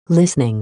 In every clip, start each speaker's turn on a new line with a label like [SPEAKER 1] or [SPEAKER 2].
[SPEAKER 1] Listening.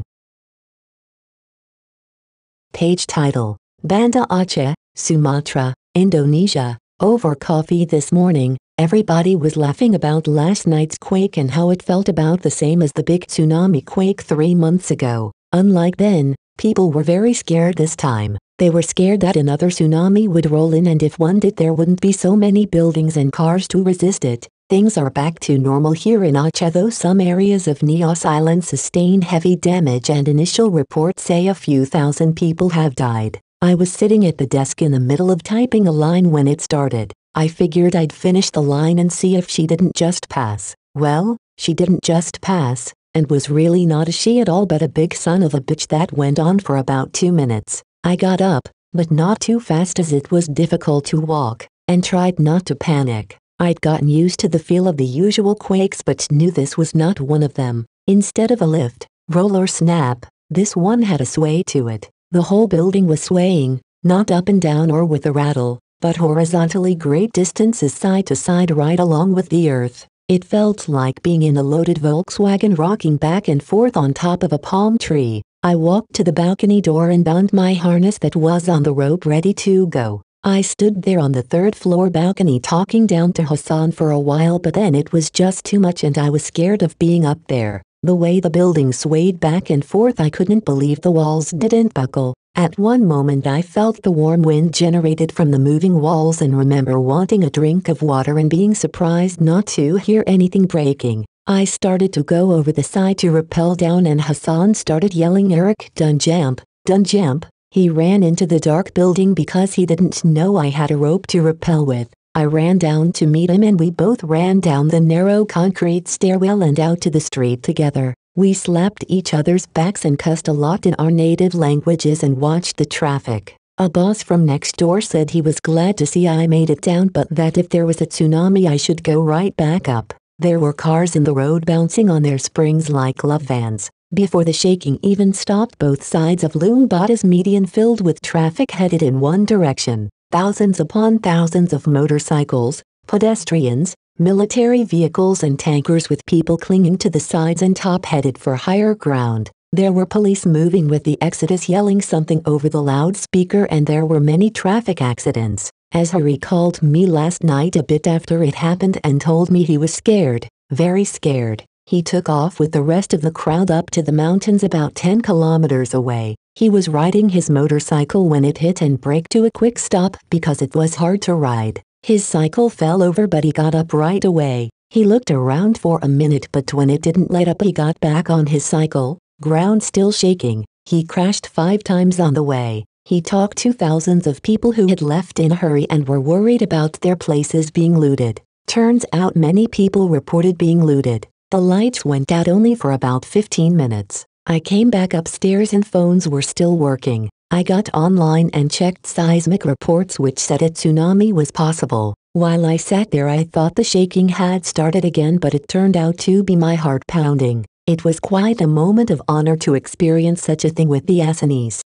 [SPEAKER 1] Page title: Banda Aceh, Sumatra, Indonesia. Over coffee this morning, everybody was laughing about last night's quake and how it felt about the same as the big tsunami quake 3 months ago. Unlike then, people were very scared this time. They were scared that another tsunami would roll in, and if one did, there wouldn't be so many buildings and cars to resist it. Things are back to normal here in Aceh, though some areas of Nias Island sustained heavy damage and initial reports say a few thousand people have died. I was sitting at the desk in the middle of typing a line when it started. I figured I'd finish the line and see if she didn't just pass. Well, she didn't just pass, and was really not a she at all, but a big son of a bitch that went on for about 2 minutes. I got up, but not too fast as it was difficult to walk, and tried not to panic. I'd gotten used to the feel of the usual quakes but knew this was not one of them. Instead of a lift, roll or snap, this one had a sway to it. The whole building was swaying, not up and down or with a rattle, but horizontally great distances side to side right along with the earth. It felt like being in a loaded Volkswagen rocking back and forth on top of a palm tree. I walked to the balcony door and bound my harness that was on the rope ready to go. I stood there on the 3rd floor balcony talking down to Hassan for a while, but then it was just too much and I was scared of being up there. The way the building swayed back and forth, I couldn't believe the walls didn't buckle. At one moment I felt the warm wind generated from the moving walls and remember wanting a drink of water and being surprised not to hear anything breaking. I started to go over the side to rappel down and Hassan started yelling, "Eric, don't jump, don't jump." He ran into the dark building because he didn't know I had a rope to rappel with. I ran down to meet him and we both ran down the narrow concrete stairwell and out to the street together. We slapped each other's backs and cussed a lot in our native languages and watched the traffic. A boss from next door said he was glad to see I made it down, but that if there was a tsunami I should go right back up. There were cars in the road bouncing on their springs like love vans. Before the shaking even stopped, both sides of Lumbata's median filled with traffic headed in one direction. Thousands upon thousands of motorcycles, pedestrians, military vehicles and tankers with people clinging to the sides and top headed for higher ground. There were police moving with the exodus yelling something over the loudspeaker, and there were many traffic accidents. Azhari called me last night a bit after it happened and told me he was scared, very scared. He took off with the rest of the crowd up to the mountains about 10 kilometers away. He was riding his motorcycle when it hit and braked to a quick stop because it was hard to ride. His cycle fell over but he got up right away. He looked around for a minute, but when it didn't let up he got back on his cycle, ground still shaking. He crashed 5 times on the way. He talked to thousands of people who had left in a hurry and were worried about their places being looted. Turns out many people reported being looted. The lights went out only for about 15 minutes. I came back upstairs and phones were still working. I got online and checked seismic reports which said a tsunami was possible. While I sat there I thought the shaking had started again, but it turned out to be my heart pounding. It was quite a moment of honor to experience such a thing with the Acehnese.